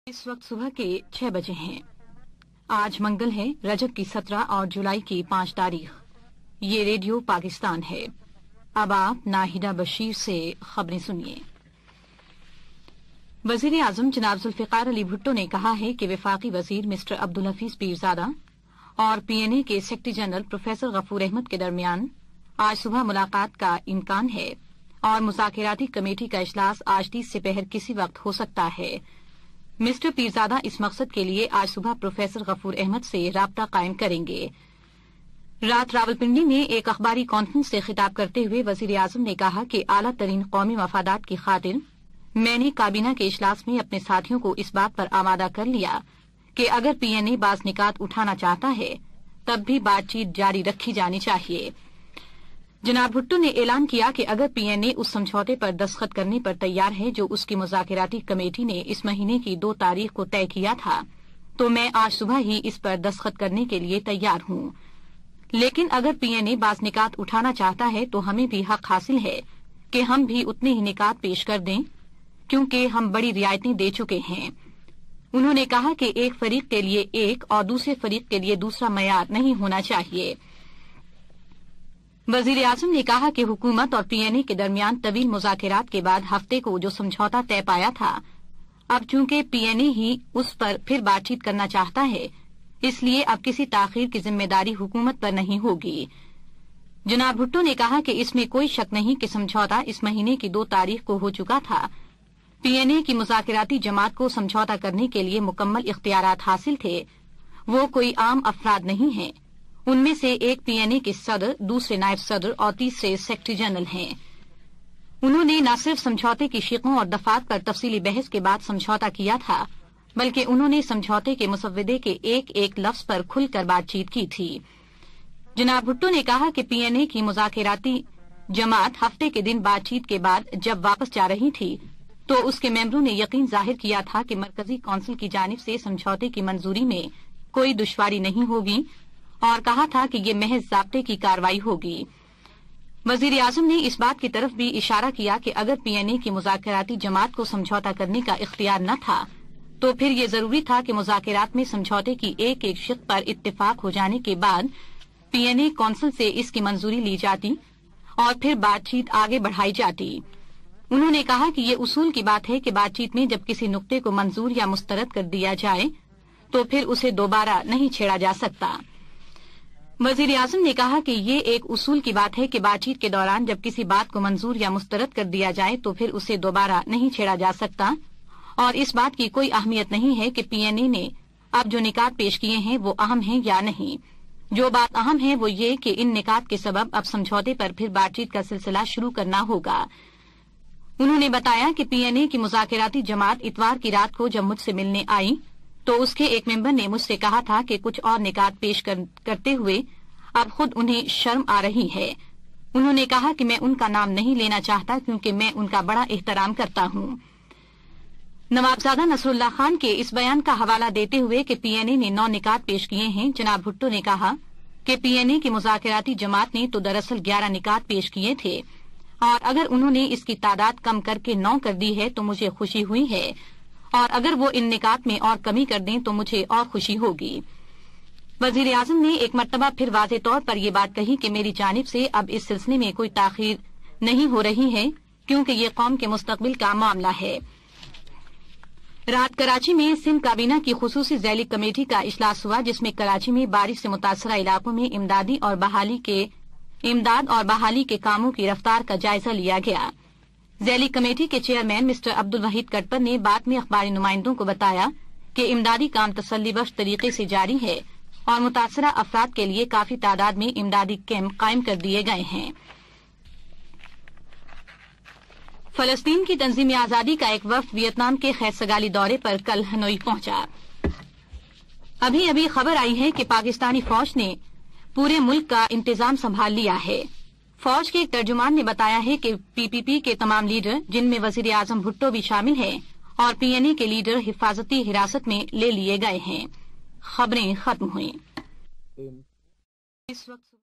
इस वक्त सुबह के 6 बजे हैं। आज मंगल है, रजब की 17 और जुलाई की 5 तारीख। ये रेडियो पाकिस्तान है। अब आप नाहिदा बशीर से खबरें सुनिए। वजीर आजम जनाब जुल्फिकार अली भुट्टो ने कहा है कि वफाकी वजीर मिस्टर अब्दुल हफीज पीरजादा और पीएनए के secretary general professor Ghafoor Ahmad के दरमियान आज सुबह मुलाकात का इम्कान है और मुज़ाकिराती कमेटी का इजलास आज 30 से पहर किसी वक्त हो सकता है। मिस्टर पीरजादा इस मकसद के लिए आज सुबह प्रोफेसर गफूर अहमद से राब्ता कायम करेंगे। रात रावलपिंडी में एक अखबारी कॉन्फ्रेंस से खिताब करते हुए वजीर आजम ने कहा कि आला तरीन कौमी मफादात की खातिर मैंने काबीना के इजलास में अपने साथियों को इस बात पर आमादा कर लिया कि अगर पीएनए बाज निकात उठाना चाहता है तब भी बातचीत जारी रखी जानी चाहिए। जनाब भुट्टो ने ऐलान किया कि अगर पीएनए उस समझौते पर दस्तखत करने पर तैयार है जो उसकी मुज़ाकिराती कमेटी ने इस महीने की 2 तारीख को तय किया था, तो मैं आज सुबह ही इस पर दस्तखत करने के लिए तैयार हूं। लेकिन अगर पीएनए बाज निकात उठाना चाहता है तो हमें भी हक हासिल है कि हम भी उतने ही निकात पेश कर दें, क्योंकि हम बड़ी रियायतें दे चुके हैं। उन्होंने कहा कि एक फरीक के लिए एक और दूसरे फरीक के लिए दूसरा मयार नहीं होना चाहिए। वजीर आजम ने कहा कि हुकूमत और पीएनए के दरमियान तवील मुज़ाकिरात के बाद हफ्ते को जो समझौता तय पाया था, अब चूंकि पीएनए ही उस पर फिर बातचीत करना चाहता है, इसलिए अब किसी ताखीर की जिम्मेदारी हुकूमत पर नहीं होगी। जनाब भुट्टो ने कहा कि इसमें कोई शक नहीं कि समझौता इस महीने की 2 तारीख को हो चुका था। पीएनए की मुज़ाकिराती जमात को समझौता करने के लिए मुकम्मल इख्तियारात हासिल थे। वो कोई आम अफराद नहीं हैं। उनमें से एक पीएनए के सदर, दूसरे नायब सदर और तीसरे सेक्रेटरी जनरल हैं। उन्होंने न सिर्फ समझौते की शिकों और दफात पर तफसीली बहस के बाद समझौता किया था, बल्कि उन्होंने समझौते के मुसव्वदे के एक एक लफ्ज पर खुलकर बातचीत की थी। जनाब भुट्टो ने कहा कि पीएनए की मुज़ाकिराती जमात हफ्ते के दिन बातचीत के बाद जब वापस जा रही थी तो उसके मेंबरों ने यकीन जाहिर किया था कि मरकजी कौंसिल की जानिब से समझौते की मंजूरी में कोई दुश्वारी नहीं होगी और कहा था कि ये महज ज़ाब्ते की कार्रवाई होगी। वजीर आजम ने इस बात की तरफ भी इशारा किया कि अगर पीएनए की मुज़ाकिराती जमात को समझौता करने का इख्तियार न था तो फिर ये जरूरी था कि मुज़ाकिरात में समझौते की एक एक शिक पर इत्तेफाक हो जाने के बाद पीएनए कौंसिल से इसकी मंजूरी ली जाती और फिर बातचीत आगे बढ़ाई जाती। उन्होंने कहा कि ये उसूल की बात है कि बातचीत में जब किसी नुक्ते को मंजूर या मुस्तरद कर दिया जाए तो फिर उसे दोबारा नहीं छेड़ा जा सकता। वजीर आजम ने कहा कि ये एक उसूल की बात है कि बातचीत के दौरान जब किसी बात को मंजूर या मुस्तरद कर दिया जाए तो फिर उसे दोबारा नहीं छेड़ा जा सकता और इस बात की कोई अहमियत नहीं है कि पीएनए ने अब जो निकात पेश किए हैं वो अहम हैं या नहीं। जो बात अहम है वो ये कि इन निकात के सबब अब समझौते पर फिर बातचीत का सिलसिला शुरू करना होगा। उन्होंने बताया कि पीएनए की मुज़ाकिराती जमात इतवार की रात को जब मुझसे मिलने आई तो उसके एक मेंबर ने मुझसे कहा था कि कुछ और निकात पेश करते हुए अब खुद उन्हें शर्म आ रही है। उन्होंने कहा कि मैं उनका नाम नहीं लेना चाहता क्योंकि मैं उनका बड़ा एहतराम करता हूं। नवाबजादा नसरुल्लाह खान के इस बयान का हवाला देते हुए कि पीएनए ने 9 निकात पेश किए हैं, जनाब भुट्टो ने कहा कि पीएनए की मुज़ाकिराती जमात ने तो दरअसल 11 निकात पेश किए थे और अगर उन्होंने इसकी तादाद कम करके 9 कर दी है तो मुझे खुशी हुई है और अगर वो इन निकात में और कमी कर दें तो मुझे और खुशी होगी। वजीर आजम ने एक मरतबा फिर वाज़े तौर पर यह बात कही कि मेरी जानिब से अब इस सिलसिले में कोई ताखीर नहीं हो रही है क्योंकि ये कौम के मुस्तकबिल का मामला है। रात कराची में सिंध काबीना की खुसूसी ज़ैली कमेटी का इजलास हुआ जिसमें कराची में बारिश से मुतासरा इलाकों में इमदाद और बहाली के कामों की रफ्तार का जायजा लिया गया। ज़ैली कमेटी के चेयरमैन मिस्टर अब्दुल वहीद कटपर ने बाद में अखबारी नुमाइंदों को बताया कि इमदादी काम तसल्ली बख्श तरीके से जारी है और मुतासरा अफराद के लिए काफी तादाद में इमदादी कैंप कायम कर दिए गए हैं। फलस्तीन की तंजीम आजादी का एक वफ्द वियतनाम के खैरसगाली दौरे पर कल हनोई पहुंचा। अभी अभी खबर आई है कि पाकिस्तानी फौज ने पूरे मुल्क का इंतजाम संभाल लिया है। फौज के एक तर्जुमान ने बताया है कि पीपीपी के तमाम लीडर, जिनमें वजीर आजम भुट्टो भी शामिल हैं, और पीएनए के लीडर हिफाजती हिरासत में ले लिए गए हैं। खबरें खत्म हुई।